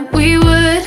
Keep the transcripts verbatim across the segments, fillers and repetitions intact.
that we would,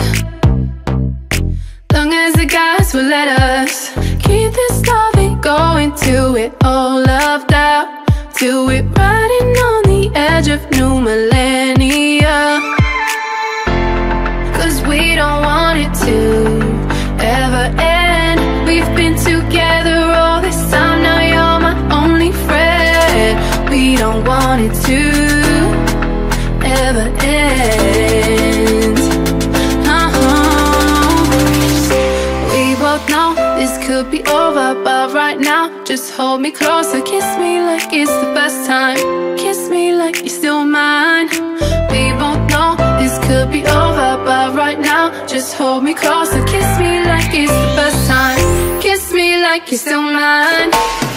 long as the guys will let us keep this loving going till we're all loved out, till we're riding on the edge of new millennia. Cause we don't want it to ever end. We've been together all this time, now you're my only friend. We don't want it to ever end. uh-huh. We both know this could be over, but right now just hold me closer. Kiss me like it's the best time. Kiss me like you're still mine. We both know this could be over, but right now just hold me closer. Kiss me like it's the best time. Kiss me like you're still mine.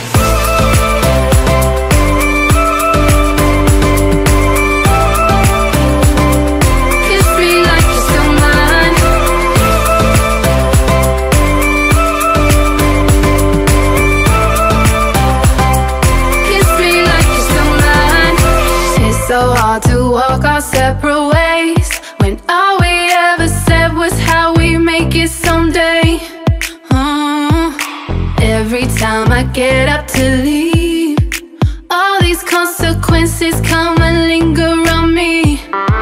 So hard to walk our separate ways when all we ever said was how we make it someday. uh, Every time I get up to leave, all these consequences come and linger on me.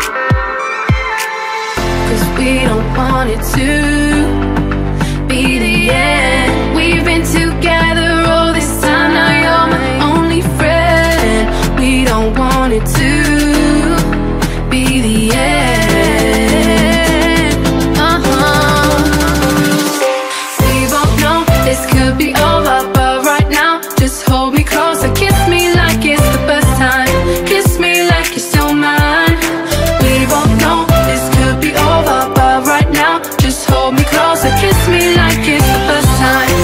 Cause we don't want it to be the end. We've been together all this time, now you're my only friend. We don't want it to be the end. uh-huh. We both know this could be over, but right now just hold me closer. Kiss me like it's the best time. Kiss me like you're still mine. We both know this could be over, but right now just hold me closer. Kiss me like it's the best time.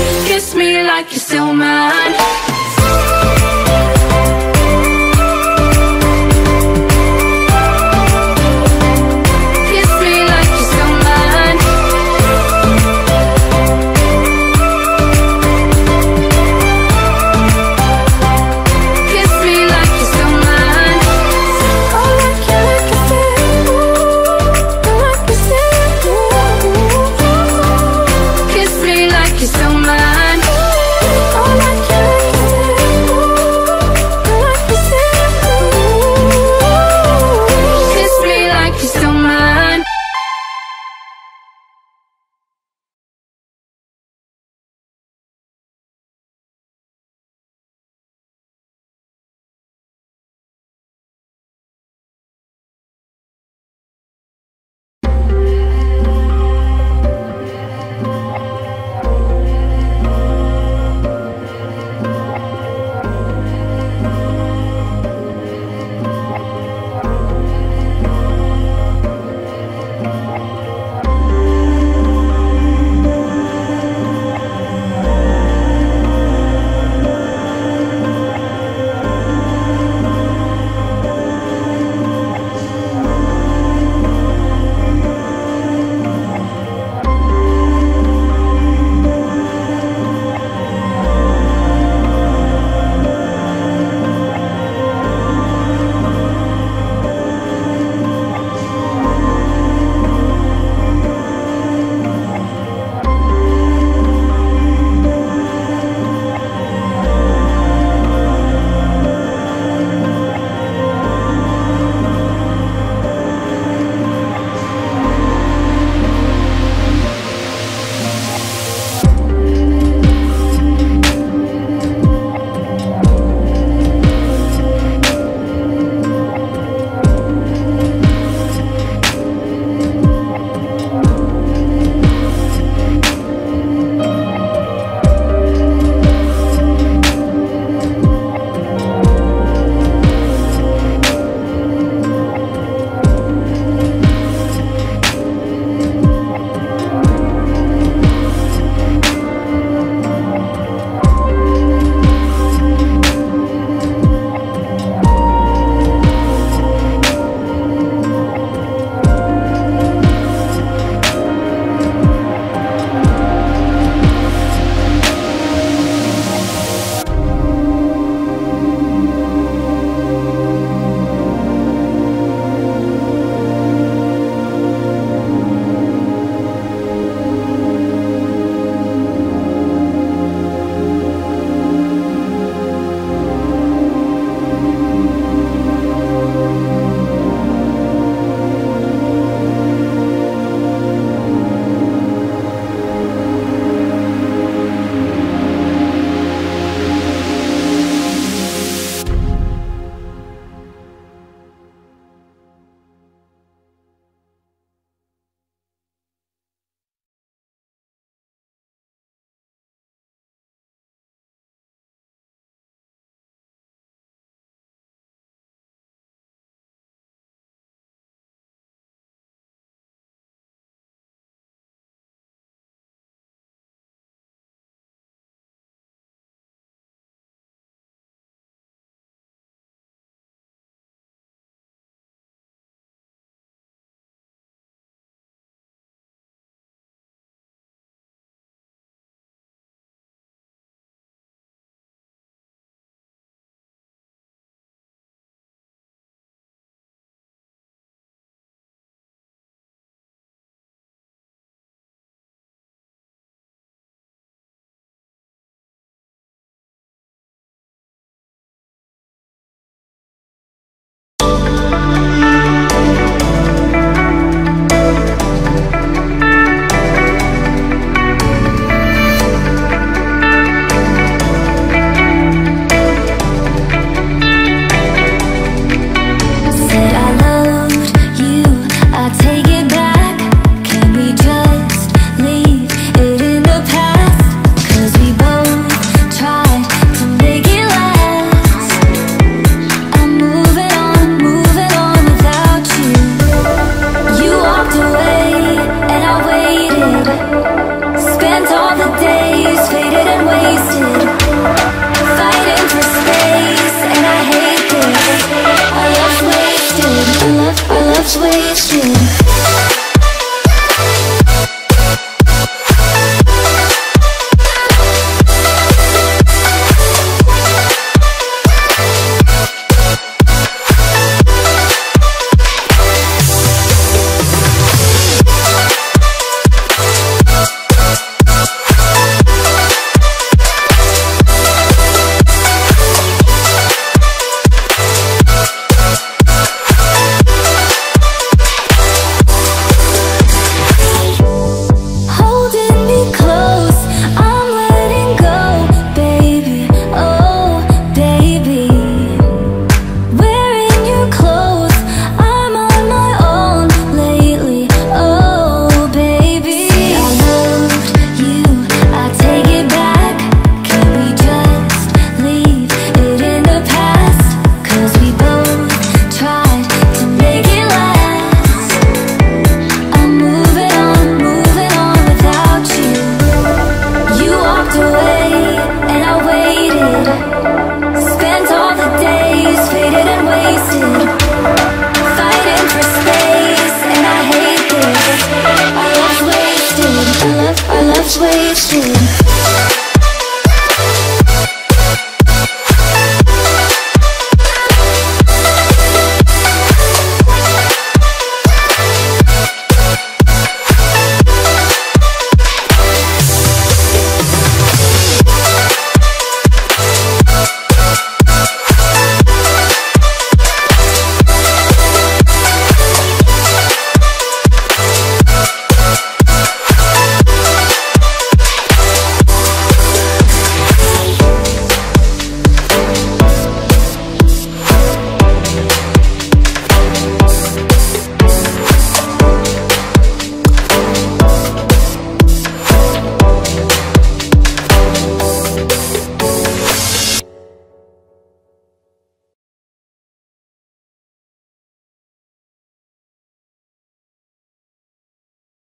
which way